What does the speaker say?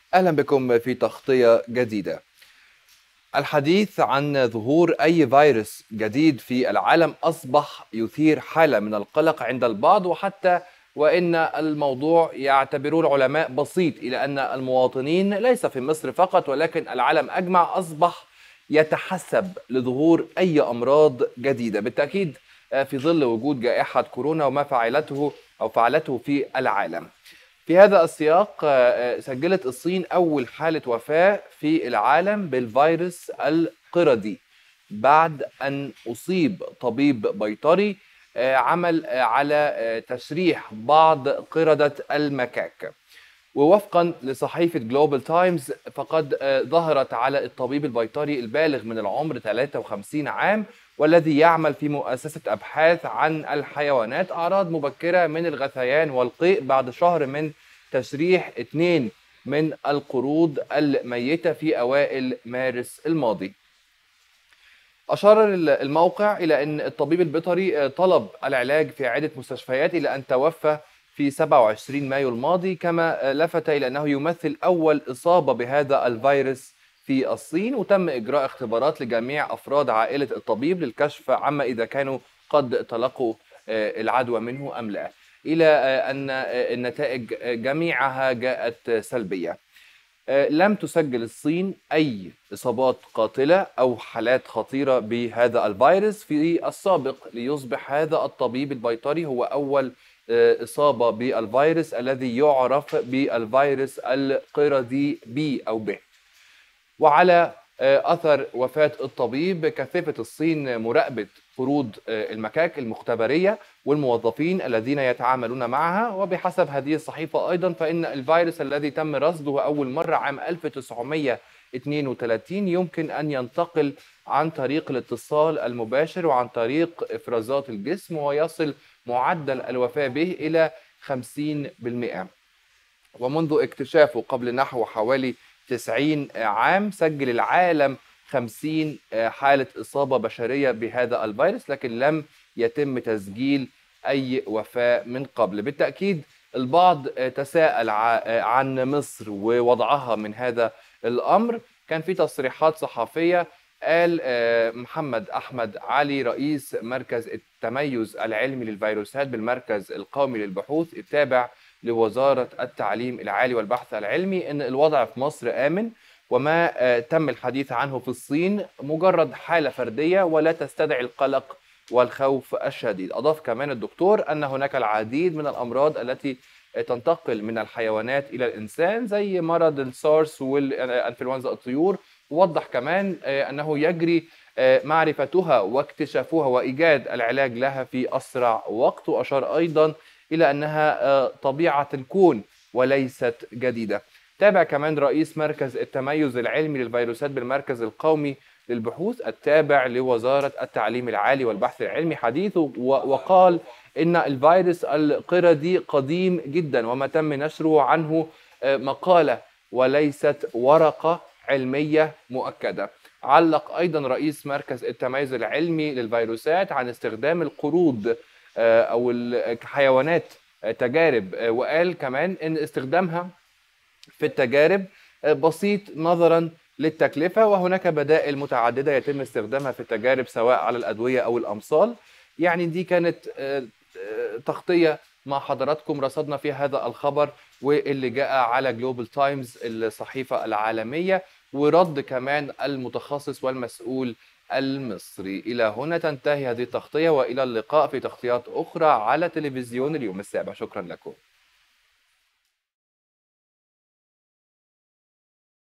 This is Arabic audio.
أهلا بكم في تغطية جديدة. الحديث عن ظهور أي فيروس جديد في العالم أصبح يثير حالة من القلق عند البعض، وحتى وإن الموضوع يعتبره العلماء بسيط، إلى أن المواطنين ليس في مصر فقط ولكن العالم أجمع أصبح يتحسب لظهور أي أمراض جديدة بالتأكيد، في ظل وجود جائحة كورونا وما فعلته في العالم. في هذا السياق سجلت الصين أول حالة وفاة في العالم بالفيروس القردي بعد أن أصيب طبيب بيطري عمل على تشريح بعض قردة المكاك. ووفقا لصحيفة جلوبال تايمز فقد ظهرت على الطبيب البيطري البالغ من العمر 53 عام والذي يعمل في مؤسسة أبحاث عن الحيوانات أعراض مبكرة من الغثيان والقيء بعد شهر من تشريح 2 من القرود الميتة في أوائل مارس الماضي. أشار الموقع إلى أن الطبيب البيطري طلب العلاج في عدة مستشفيات إلى أن توفى في 27 مايو الماضي، كما لفت إلى أنه يمثل أول إصابة بهذا الفيروس في الصين، وتم إجراء اختبارات لجميع أفراد عائلة الطبيب للكشف عما إذا كانوا قد تلقوا العدوى منه أم لا، إلى أن النتائج جميعها جاءت سلبية. لم تسجل الصين أي إصابات قاتلة أو حالات خطيرة بهذا الفيروس في السابق، ليصبح هذا الطبيب البيطري هو أول إصابة بالفيروس الذي يعرف بالفيروس القردي بي أو به. وعلى أثر وفاة الطبيب كثفت الصين مراقبة قرود المكاك المختبرية والموظفين الذين يتعاملون معها. وبحسب هذه الصحيفة أيضا فإن الفيروس الذي تم رصده أول مرة عام 1932 يمكن أن ينتقل عن طريق الاتصال المباشر وعن طريق إفرازات الجسم، ويصل معدل الوفاة به إلى 50%. ومنذ اكتشافه قبل نحو حوالي 90 عام سجل العالم 50 حالة إصابة بشرية بهذا الفيروس، لكن لم يتم تسجيل أي وفاة من قبل. بالتأكيد البعض تساءل عن مصر ووضعها من هذا الأمر. كان في تصريحات صحفية، قال محمد أحمد علي رئيس مركز التميز العلمي للفيروسات بالمركز القومي للبحوث التابع لوزارة التعليم العالي والبحث العلمي أن الوضع في مصر آمن، وما تم الحديث عنه في الصين مجرد حالة فردية ولا تستدعي القلق والخوف الشديد. أضاف كمان الدكتور أن هناك العديد من الأمراض التي تنتقل من الحيوانات إلى الإنسان زي مرض السارس والإنفلونزا الطيور. ووضح كمان أنه يجري معرفتها واكتشافها وإيجاد العلاج لها في أسرع وقت. وأشار أيضا إلى أنها طبيعة الكون وليست جديدة. تابع كمان رئيس مركز التميز العلمي للفيروسات بالمركز القومي للبحوث التابع لوزارة التعليم العالي والبحث العلمي حديثه، وقال إن الفيروس القردي قديم جدا وما تم نشره عنه مقالة وليست ورقة علمية مؤكدة. علق أيضا رئيس مركز التميز العلمي للفيروسات عن استخدام القرود أو الحيوانات تجارب، وقال كمان إن استخدامها في التجارب بسيط نظرا للتكلفة، وهناك بدائل متعددة يتم استخدامها في التجارب سواء على الأدوية أو الأمصال. يعني دي كانت تغطية مع حضراتكم رصدنا فيها هذا الخبر واللي جاء على جلوبال تايمز الصحيفة العالمية، ورد كمان المتخصص والمسؤول المصري. إلى هنا تنتهي هذه التغطية، وإلى اللقاء في تغطيات أخرى على تلفزيون اليوم السابع. شكرا لكم.